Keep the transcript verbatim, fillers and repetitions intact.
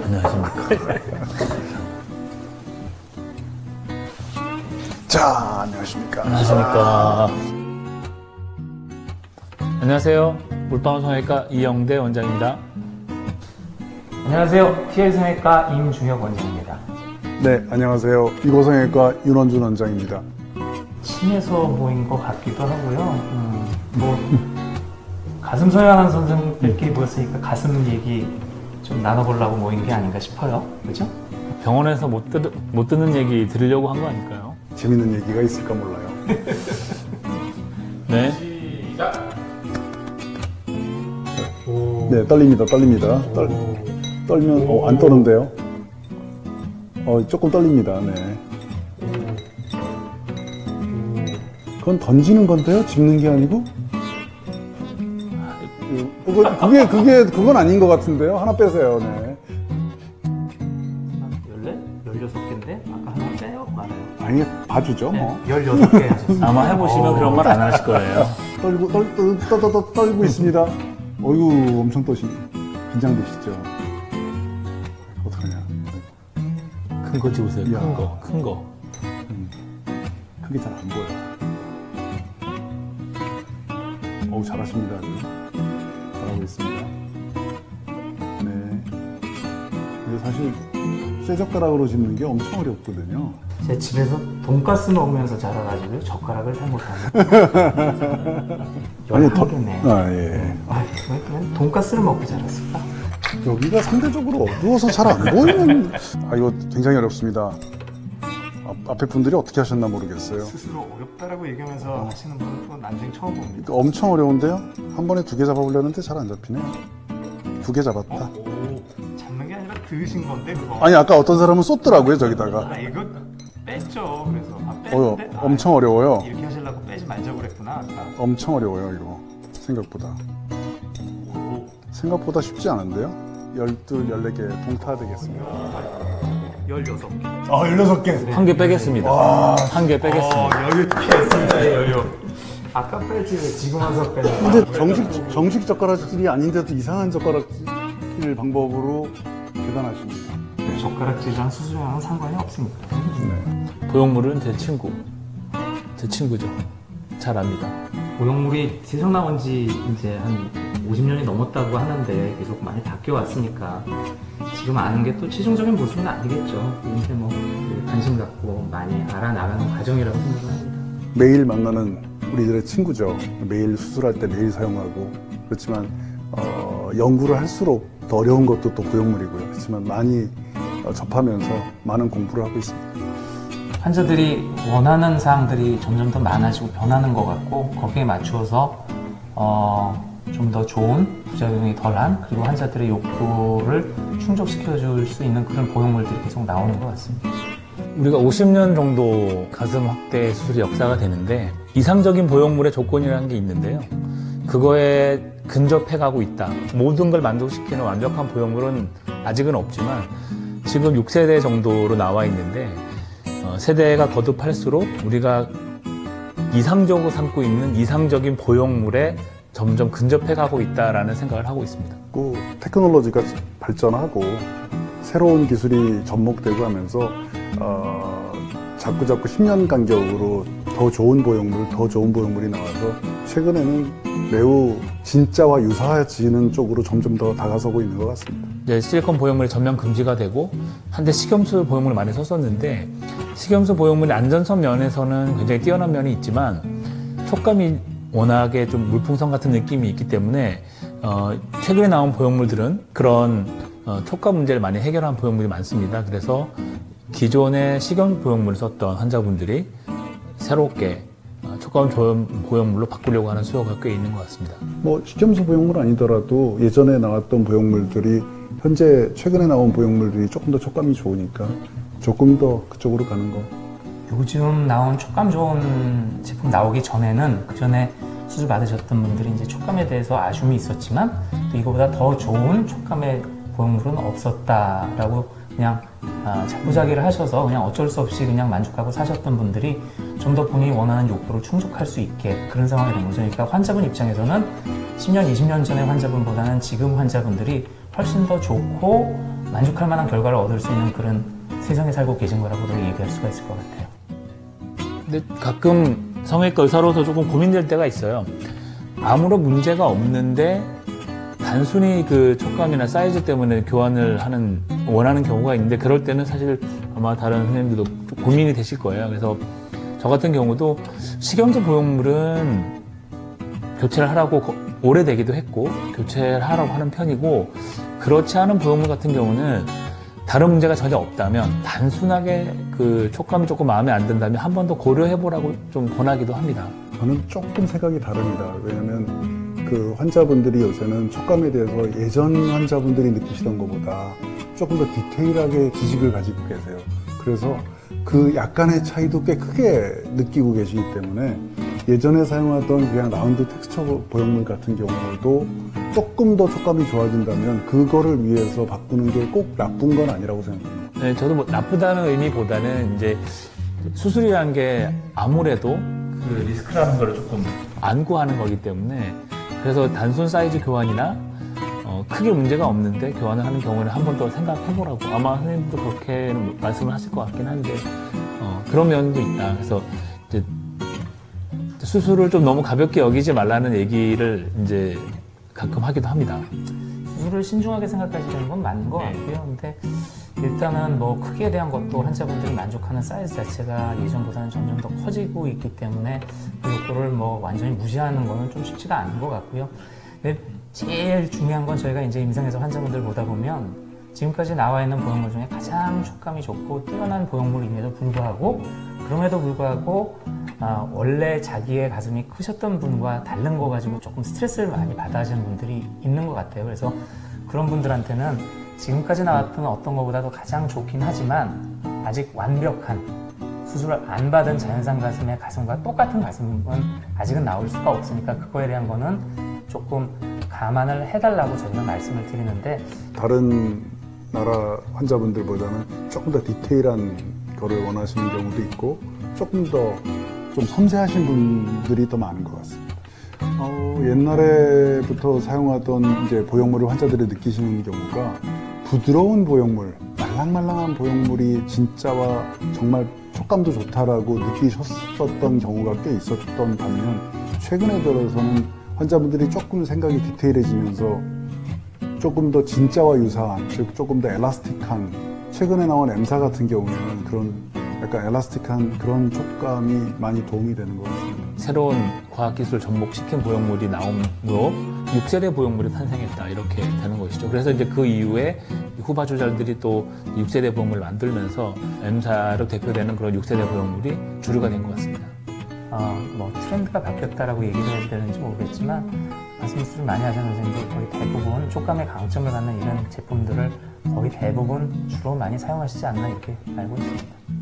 안녕하십니까. 자, 안녕하십니까. 안녕하십니까. 안녕하세요. 물방울 성형외과 이영대 원장입니다. 안녕하세요. 티엘 성형외과 임중혁 원장입니다. 네, 안녕하세요. 이고성형외과 윤원준 원장입니다. 친해서 모인 것 같기도 하고요. 음, 뭐 가슴 성형하는 선생님들끼리 모였으니까 가슴 얘기 좀 나눠보려고 모인 게 아닌가 싶어요. 그죠? 병원에서 못, 들, 못 듣는 얘기 들으려고 한 거 아닐까요? 재밌는 얘기가 있을까 몰라요. 네. 시작! 네, 떨립니다. 떨립니다. 떨, 떨면 어, 안 떠는데요. 어, 조금 떨립니다. 네. 그건 던지는 건데요? 짚는 게 아니고? 그거, 그게, 그게, 그건 아닌 것 같은데요? 하나 빼세요. 네. 열네? 열여섯 개인데? 아까 하나 빼요? 말아요. 아니, 봐주죠, 뭐. 네, 열여섯 개 하셨어요. 아마 해보시면 그런 말 안 하실 거예요. 떨고, 떨, 떨, 떨, 떨, 떨, 떨고 있습니다. 어이구, 엄청 떠시, 긴장되시죠? 어떡하냐. 큰 거 집으세요. 이야. 큰 거. 큰 거. 음, 그게 잘 안 보여. 어우, 잘하십니다. 아주. 잘하고 있습니다. 네. 근데 사실, 쇠 젓가락으로 짚는 게 엄청 어렵거든요. 제 집에서 돈가스 먹으면서 자라가지고 젓가락을 잘못하면 열한 개네. 아, 예. 아, 왜 그냥 돈가스를 먹고 자랐을까? 여기가 상대적으로 어두워서 잘 안 보이는. 아, 이거 굉장히 어렵습니다. 앞, 앞에 분들이 어떻게 하셨나 모르겠어요. 스스로 어렵다라고 얘기하면서 하시는 분은 또 난생 처음 봅니다. 그러니까 엄청 어려운데요? 한 번에 두 개 잡아보려는데 잘 안 잡히네요. 두 개 잡았다. 어? 오, 잡는 게 아니라 드신 건데 그거. 아니, 아까 어떤 사람은 쏟더라고요, 저기다가. 아, 이거 뺐죠. 그래서 아, 어, 뺐는데 아, 엄청 어려워요. 이렇게 하시려고 빼지 말자고 그랬구나. 아까. 엄청 어려워요, 이거. 생각보다. 오, 생각보다 쉽지 않은데요? 열둘, 열네 개 동타되겠습니다. 열여섯 개. 아, 열여섯 개. 한 개 빼겠습니다. 한 개 빼겠습니다. 어, 여유 피했습니다. 여유. 아까 빼지 왜 지금 와서 빼냐. 근데 정식, 정식 젓가락질이 아닌데도 이상한 젓가락질 방법으로 대단하십니다. 젓가락질이랑 수술이랑 상관이 없습니다. 네. 보형물은 제 친구. 제 친구죠. 잘 압니다. 보형물이 세상 나온 지 이제 한 오십 년이 넘었다고 하는데 계속 많이 바뀌어왔으니까 지금 아는 게 또 최종적인 모습은 아니겠죠. 근데 뭐 관심 갖고 많이 알아나가는 과정이라고 생각을 합니다. 매일 만나는 우리들의 친구죠. 매일 수술할 때 매일 사용하고. 그렇지만 어, 연구를 할수록 더 어려운 것도 또 보형물이고요. 그렇지만 많이 어, 접하면서 많은 공부를 하고 있습니다. 환자들이 원하는 사항들이 점점 더 많아지고 변하는 것 같고 거기에 맞추어서 어, 좀 더 좋은 부작용이 덜한 그리고 환자들의 욕구를 충족시켜줄 수 있는 그런 보형물들이 계속 나오는 것 같습니다. 우리가 오십 년 정도 가슴 확대 수술의 역사가 되는데 이상적인 보형물의 조건이라는 게 있는데요. 그거에 근접해 가고 있다. 모든 걸 만족시키는 완벽한 보형물은 아직은 없지만 지금 육 세대 정도로 나와 있는데 어, 세대가 거듭할수록 우리가 이상적으로 삼고 있는 이상적인 보형물에 점점 근접해 가고 있다라는 생각을 하고 있습니다. 그 테크놀로지가 발전하고 새로운 기술이 접목되고 하면서 어, 자꾸 자꾸 십 년 간격으로 더 좋은 보형물, 더 좋은 보형물이 나와서 최근에는 매우 진짜와 유사해지는 쪽으로 점점 더 다가서고 있는 것 같습니다. 이제 실리콘 보형물이 전면 금지가 되고 한때 식염수 보형물을 많이 썼었는데 식염수 보형물의 안전성 면에서는 굉장히 뛰어난 면이 있지만 촉감이 워낙에 좀 물풍선 같은 느낌이 있기 때문에 어, 최근에 나온 보형물들은 그런 어, 촉감 문제를 많이 해결한 보형물이 많습니다. 그래서 기존의 식염 보형물을 썼던 환자분들이 새롭게 어, 촉감 좋은 보형물로 바꾸려고 하는 수요가 꽤 있는 것 같습니다. 뭐 식염수 보형물 아니더라도 예전에 나왔던 보형물들이 현재 최근에 나온 보형물들이 조금 더 촉감이 좋으니까 조금 더 그쪽으로 가는 거. 요즘 나온 촉감 좋은 제품 나오기 전에는 그 전에 수술 받으셨던 분들이 이제 촉감에 대해서 아쉬움이 있었지만 또 이거보다 더 좋은 촉감의 보형물은 없었다라고 그냥 아, 자포자기를 하셔서 그냥 어쩔 수 없이 그냥 만족하고 사셨던 분들이 좀 더 본인이 원하는 욕구를 충족할 수 있게 그런 상황이 된 거죠. 그러니까 환자분 입장에서는 십 년, 이십 년 전의 환자분보다는 지금 환자분들이 훨씬 더 좋고 만족할 만한 결과를 얻을 수 있는 그런 세상에 살고 계신 거라고도 얘기할 수가 있을 것 같아요. 근데 가끔 성형외과 의사로서 조금 고민될 때가 있어요. 아무런 문제가 없는데 단순히 그 촉감이나 사이즈 때문에 교환을 하는 원하는 경우가 있는데, 그럴 때는 사실 아마 다른 선생님들도 좀 고민이 되실 거예요. 그래서 저 같은 경우도 식염수 보형물은 교체를 하라고 거- 오래되기도 했고 교체를 하라고 하는 편이고, 그렇지 않은 보형물 같은 경우는 다른 문제가 전혀 없다면 단순하게 그 촉감이 조금 마음에 안 든다면 한 번 더 고려해보라고 좀 권하기도 합니다. 저는 조금 생각이 다릅니다. 왜냐하면 그 환자분들이 요새는 촉감에 대해서 예전 환자분들이 느끼시던 것보다 조금 더 디테일하게 지식을 가지고 계세요. 그래서 그 약간의 차이도 꽤 크게 느끼고 계시기 때문에 예전에 사용하던 그냥 라운드 텍스처 보형물 같은 경우도 조금 더 촉감이 좋아진다면 그거를 위해서 바꾸는 게 꼭 나쁜 건 아니라고 생각합니다. 네, 저도 뭐 나쁘다는 의미보다는 이제 수술이라는 게 아무래도 그 리스크라는 거를 조금 안구하는 거기 때문에, 그래서 단순 사이즈 교환이나 어, 크게 문제가 없는데 교환을 하는 경우는 한 번 더 생각해보라고 아마 선생님도 그렇게 말씀을 하실 것 같긴 한데, 어, 그런 면도 있다. 그래서 이제 수술을 좀 너무 가볍게 여기지 말라는 얘기를 이제 가끔 하기도 합니다. 수술을 신중하게 생각하시는 건 맞는 것 같고요. 근데 일단은 뭐 크기에 대한 것도 환자분들이 만족하는 사이즈 자체가 예전보다는 점점 더 커지고 있기 때문에 그거를 뭐 완전히 무시하는 거는 좀 쉽지가 않은 것 같고요. 근데 제일 중요한 건 저희가 이제 임상에서 환자분들 보다 보면 지금까지 나와 있는 보형물 중에 가장 촉감이 좋고 뛰어난 보형물임에도 불구하고, 그럼에도 불구하고 아, 원래 자기의 가슴이 크셨던 분과 다른 거 가지고 조금 스트레스를 많이 받아 하시는 분들이 있는 것 같아요. 그래서 그런 분들한테는 지금까지 나왔던 어떤 것보다도 가장 좋긴 하지만 아직 완벽한 수술을 안 받은 자연산 가슴의 가슴과 똑같은 가슴은 아직은 나올 수가 없으니까 그거에 대한 거는 조금 감안을 해달라고 저희가 말씀을 드리는데, 다른 나라 환자분들보다는 조금 더 디테일한 거를 원하시는 경우도 있고 조금 더 좀 섬세하신 분들이 더 많은 것 같습니다. 어, 옛날에부터 사용하던 이제 보형물을 환자들이 느끼시는 경우가 부드러운 보형물, 말랑말랑한 보형물이 진짜와 정말 촉감도 좋다라고 느끼셨었던 경우가 꽤 있었던 반면, 최근에 들어서는 환자분들이 조금 생각이 디테일해지면서 조금 더 진짜와 유사한, 즉 조금 더 엘라스틱한, 최근에 나온 엠사 같은 경우에는 그런 약간 엘라스틱한 그런 촉감이 많이 도움이 되는 것 같습니다. 새로운 과학기술 접목시킨 보형물이 나옴으로 육 세대 보형물이 탄생했다, 이렇게 되는 것이죠. 그래서 이제 그 이후에 후바 주자들이 또 육 세대 보형물을 만들면서 엠사로 대표되는 그런 육 세대 보형물이 주류가 된 것 같습니다. 어, 뭐 트렌드가 바뀌었다라고 얘기를 해야 되는지 모르겠지만 가슴 수술 많이 하시는 선생님들 거의 대부분 촉감의 강점을 갖는 이런 제품들을 거의 대부분 주로 많이 사용하시지 않나 이렇게 알고 있습니다.